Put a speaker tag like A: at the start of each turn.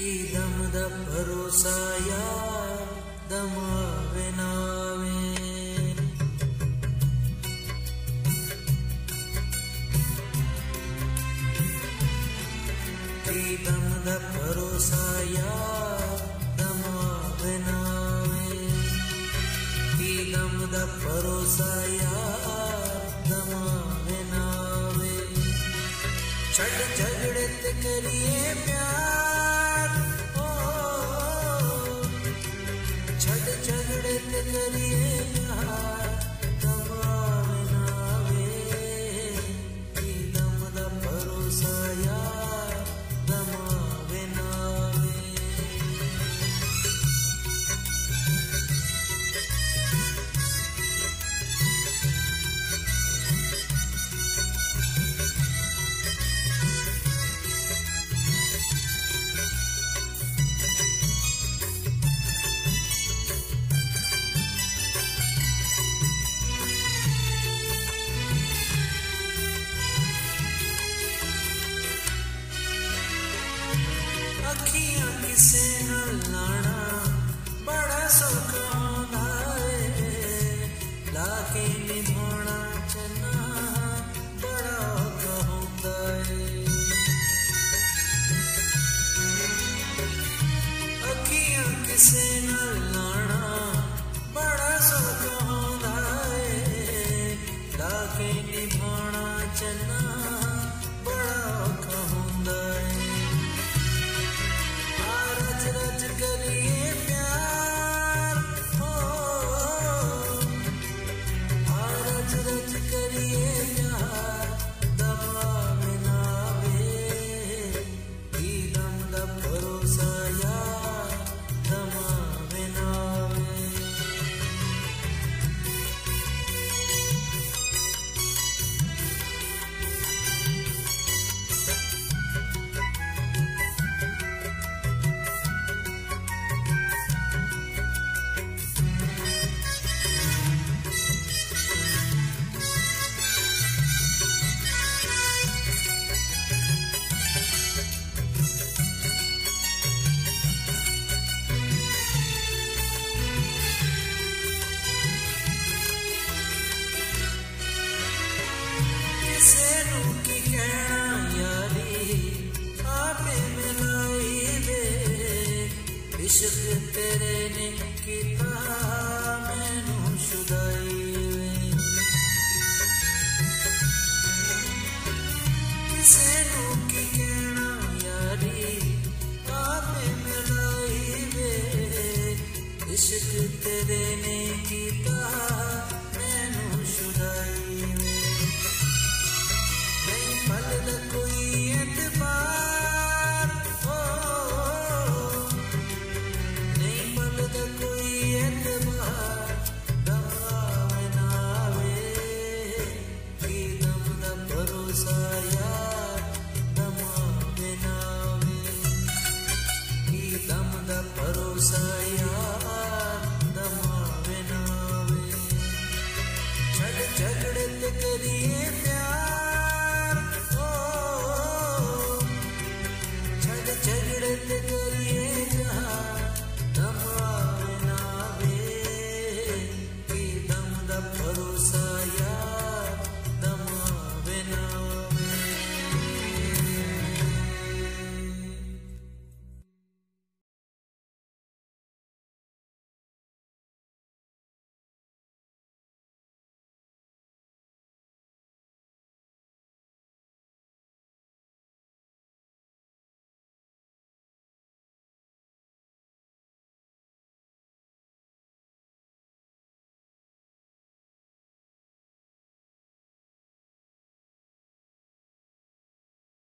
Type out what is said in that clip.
A: them the भरोसा यार दमावे नावे दम द भरोसा यार दमावे नावे दम द भरोसा यार दमावे नावे छड़ झगड़े ते करिए प्यार ओ छड़ झगड़े ते करिए प्यार दमावे नावे दम द भरोसा यार दमावे नावे अखियां किसे नाल लाना बड़ा सौखा होंदा है लाके निभाना चना बड़ा औखा होंदा है अखियां किसे नाल लाना बड़ा सौखा होंदा है लाके निभाना चना बड़ा औखा होंदा है रज करिए प्यार हो रज रज करिए प्यार दमावे नावे दम द भरोसा यार दमावे नावे की कहना यारी आपे मिलाई दे इश्क तेरे ने किता मैनू शुदाई किसे नू की कहना यारी आपे मिलाई दे इश्क तेरे ने किता मैनू शुदाई पल कोई एतबार हो नहीं पल कोई एतबार दमावे नावे दम द भरोसा यार दमावे नावे दम द भरोसा